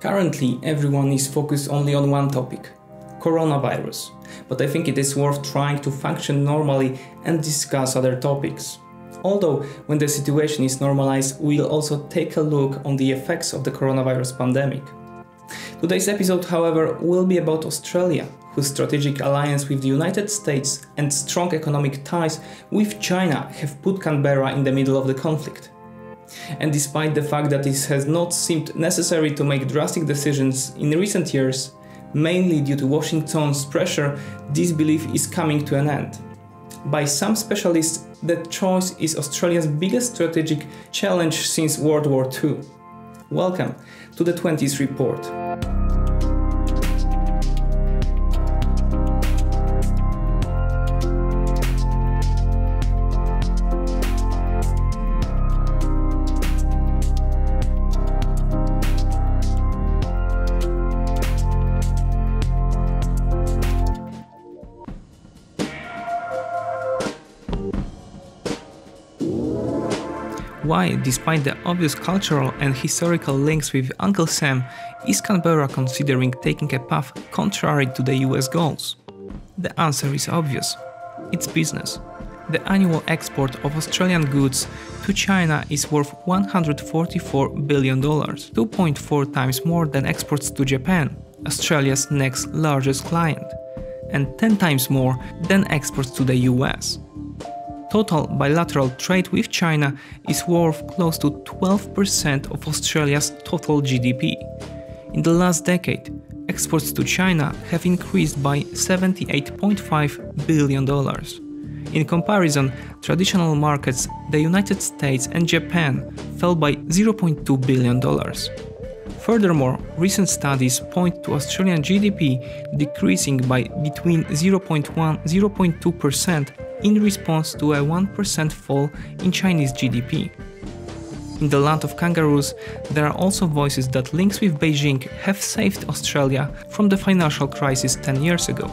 Currently, everyone is focused only on one topic: coronavirus. But I think it is worth trying to function normally and discuss other topics. Although, when the situation is normalized, we'll also take a look on the effects of the coronavirus pandemic. Today's episode, however, will be about Australia, whose strategic alliance with the United States and strong economic ties with China have put Canberra in the middle of the conflict. And despite the fact that it has not seemed necessary to make drastic decisions in recent years, mainly due to Washington's pressure, this belief is coming to an end. By some specialists, that choice is Australia's biggest strategic challenge since World War II. Welcome to the 20th Report. Why, despite the obvious cultural and historical links with Uncle Sam, is Canberra considering taking a path contrary to the US goals? The answer is obvious. It's business. The annual export of Australian goods to China is worth $144 billion, 2.4 times more than exports to Japan, Australia's next largest client, and 10 times more than exports to the US. Total bilateral trade with China is worth close to 12% of Australia's total GDP. In the last decade, exports to China have increased by $78.5 billion. In comparison, traditional markets, the United States and Japan, fell by $0.2 billion. Furthermore, recent studies point to Australian GDP decreasing by between 0.1% and 0.2% in response to a 1% fall in Chinese GDP. In the land of kangaroos, there are also voices that links with Beijing have saved Australia from the financial crisis 10 years ago.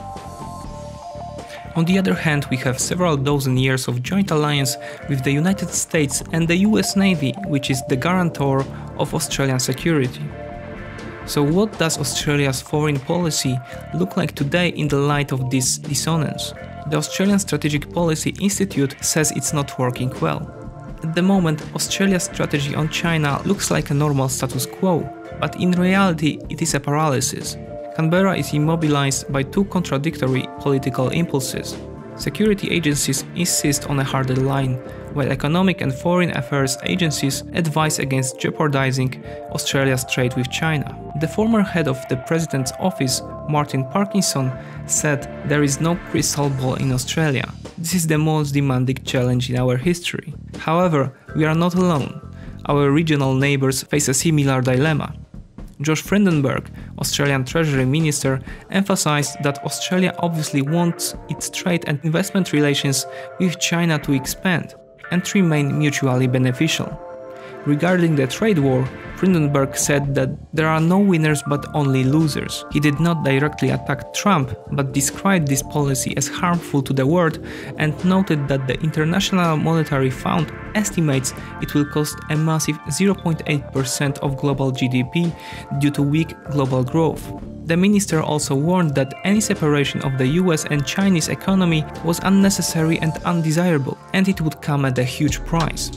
On the other hand, we have several dozen years of joint alliance with the United States and the US Navy, which is the guarantor of Australian security. So what does Australia's foreign policy look like today in the light of this dissonance? The Australian Strategic Policy Institute says it's not working well. At the moment, Australia's strategy on China looks like a normal status quo, but in reality it is a paralysis. Canberra is immobilized by two contradictory political impulses. Security agencies insist on a harder line, while economic and foreign affairs agencies advise against jeopardizing Australia's trade with China. The former head of the President's office, Martin Parkinson, said there is no crystal ball in Australia. This is the most demanding challenge in our history. However, we are not alone. Our regional neighbors face a similar dilemma. Josh Frydenberg, Australian Treasury Minister, emphasized that Australia obviously wants its trade and investment relations with China to expand and remain mutually beneficial. Regarding the trade war, Frydenberg said that there are no winners but only losers. He did not directly attack Trump, but described this policy as harmful to the world and noted that the International Monetary Fund estimates it will cost a massive 0.8% of global GDP due to weak global growth. The minister also warned that any separation of the US and Chinese economy was unnecessary and undesirable, and it would come at a huge price.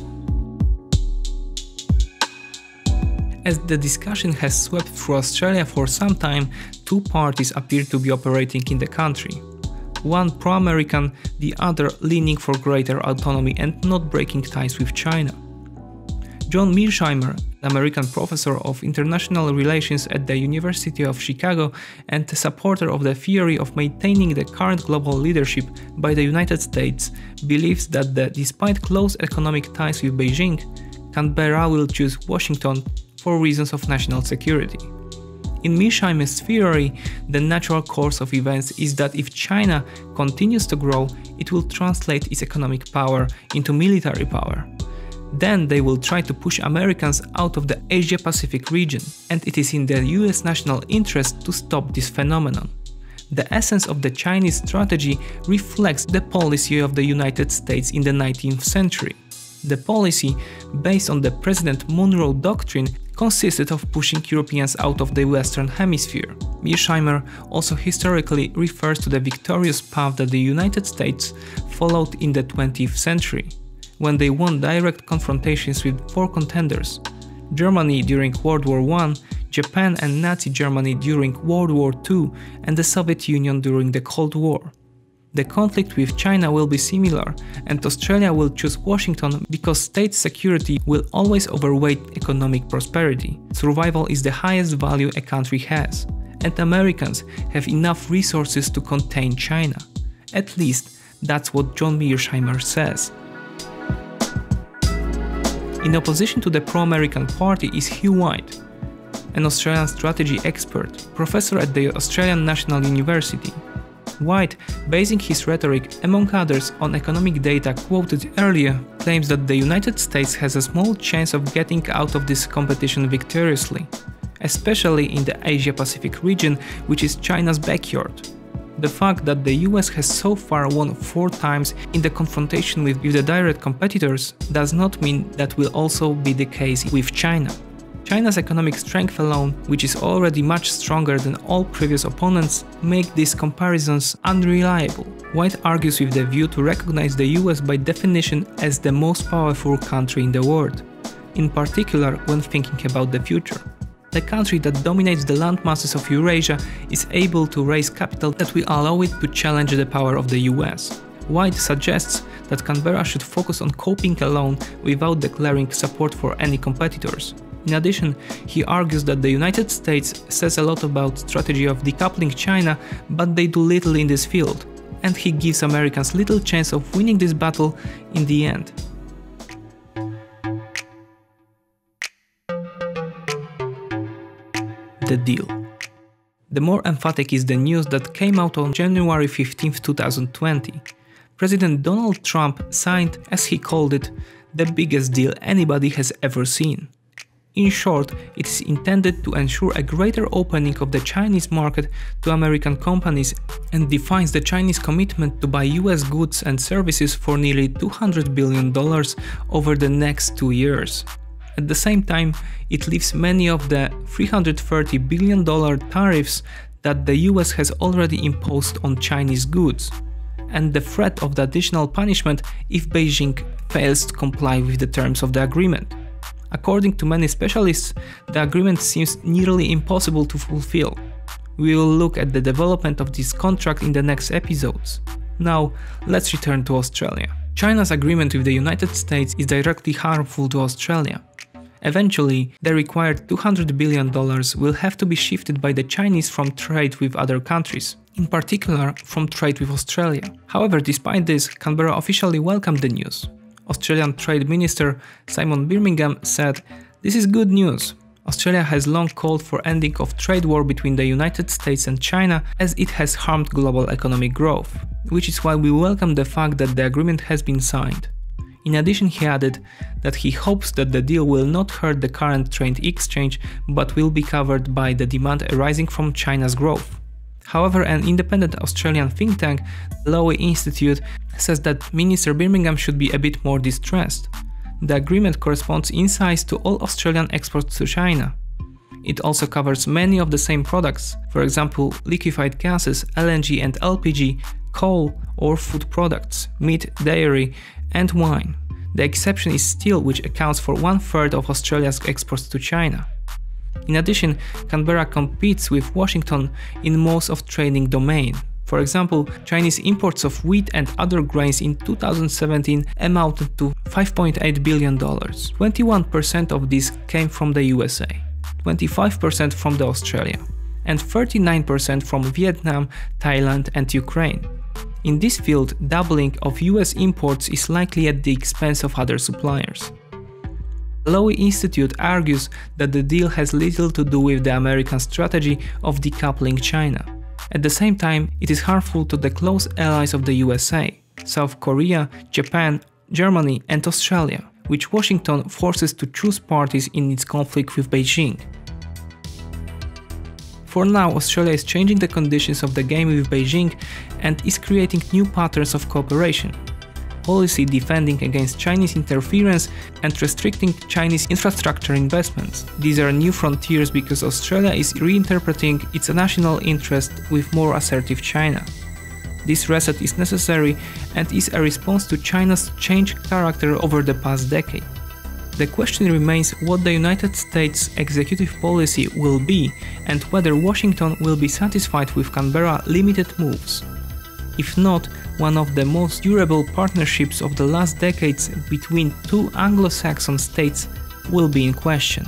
As the discussion has swept through Australia for some time, two parties appear to be operating in the country. One pro-American, the other leaning for greater autonomy and not breaking ties with China. John Mearsheimer, an American professor of international relations at the University of Chicago and a supporter of the theory of maintaining the current global leadership by the United States, believes that despite close economic ties with Beijing, Canberra will choose Washington for reasons of national security. In Mearsheimer's theory, the natural course of events is that if China continues to grow, it will translate its economic power into military power. Then they will try to push Americans out of the Asia-Pacific region, and it is in the US national interest to stop this phenomenon. The essence of the Chinese strategy reflects the policy of the United States in the 19th century. The policy, based on the President Monroe Doctrine, consisted of pushing Europeans out of the Western Hemisphere. Mearsheimer also historically refers to the victorious path that the United States followed in the 20th century, when they won direct confrontations with four contenders: Germany during World War I, Japan and Nazi Germany during World War II, and the Soviet Union during the Cold War. The conflict with China will be similar, and Australia will choose Washington because state security will always overweight economic prosperity. Survival is the highest value a country has, and Americans have enough resources to contain China. At least, that's what John Mearsheimer says. In opposition to the pro-American party is Hugh White, an Australian strategy expert, professor at the Australian National University. White, basing his rhetoric, among others, on economic data quoted earlier, claims that the United States has a small chance of getting out of this competition victoriously, especially in the Asia-Pacific region, which is China's backyard. The fact that the US has so far won 4 times in the confrontation with the direct competitors does not mean that will also be the case with China. China's economic strength alone, which is already much stronger than all previous opponents, make these comparisons unreliable. White argues with the view to recognize the US by definition as the most powerful country in the world, in particular when thinking about the future. The country that dominates the land masses of Eurasia is able to raise capital that will allow it to challenge the power of the US. White suggests that Canberra should focus on coping alone without declaring support for any competitors. In addition, he argues that the United States says a lot about strategy of decoupling China, but they do little in this field, and he gives Americans little chance of winning this battle in the end. The deal. The more emphatic is the news that came out on January 15, 2020. President Donald Trump signed, as he called it, the biggest deal anybody has ever seen. In short, it is intended to ensure a greater opening of the Chinese market to American companies and defines the Chinese commitment to buy US goods and services for nearly $200 billion over the next 2 years. At the same time, it lifts many of the $330 billion tariffs that the US has already imposed on Chinese goods, and the threat of the additional punishment if Beijing fails to comply with the terms of the agreement. According to many specialists, the agreement seems nearly impossible to fulfill. We will look at the development of this contract in the next episodes. Now, let's return to Australia. China's agreement with the United States is directly harmful to Australia. Eventually, the required $200 billion will have to be shifted by the Chinese from trade with other countries, in particular from trade with Australia. However, despite this, Canberra officially welcomed the news. Australian Trade Minister Simon Birmingham said, "This is good news. Australia has long called for ending of trade war between the United States and China as it has harmed global economic growth, which is why we welcome the fact that the agreement has been signed." In addition, he added that he hopes that the deal will not hurt the current trade exchange but will be covered by the demand arising from China's growth. However, an independent Australian think tank, the Lowy Institute, says that Minister Birmingham should be a bit more distressed. The agreement corresponds in size to all Australian exports to China. It also covers many of the same products, for example, liquefied gases, LNG and LPG, coal or food products, meat, dairy and wine. The exception is steel, which accounts for 1/3 of Australia's exports to China. In addition, Canberra competes with Washington in most of trading domain. For example, Chinese imports of wheat and other grains in 2017 amounted to $5.8 billion. 21% of this came from the USA, 25% from Australia, and 39% from Vietnam, Thailand and Ukraine. In this field, doubling of US imports is likely at the expense of other suppliers. The Lowy Institute argues that the deal has little to do with the American strategy of decoupling China. At the same time, it is harmful to the close allies of the USA, South Korea, Japan, Germany and Australia, which Washington forces to choose parties in its conflict with Beijing. For now, Australia is changing the conditions of the game with Beijing and is creating new patterns of cooperation. policy defending against Chinese interference and restricting Chinese infrastructure investments. These are new frontiers because Australia is reinterpreting its national interest with more assertive China. This reset is necessary and is a response to China's changed character over the past decade. The question remains what the United States executive policy will be and whether Washington will be satisfied with Canberra's limited moves. If not, one of the most durable partnerships of the last decades between two Anglo-Saxon states will be in question.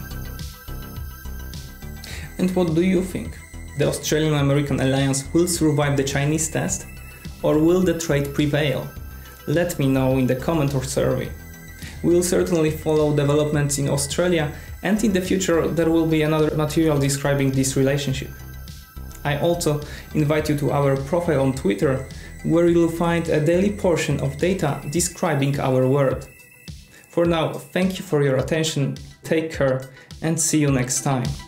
And what do you think? The Australian-American alliance will survive the Chinese test? Or will the trade prevail? Let me know in the comment or survey. We will certainly follow developments in Australia, and in the future there will be another material describing this relationship. I also invite you to our profile on Twitter, where you will find a daily portion of data describing our world. For now, thank you for your attention, take care, and see you next time.